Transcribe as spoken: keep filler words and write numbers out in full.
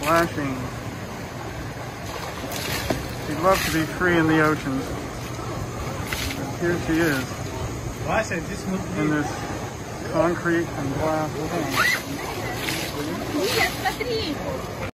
splashing. She'd love to be free in the oceans. But here she is. In this concrete and glass tank.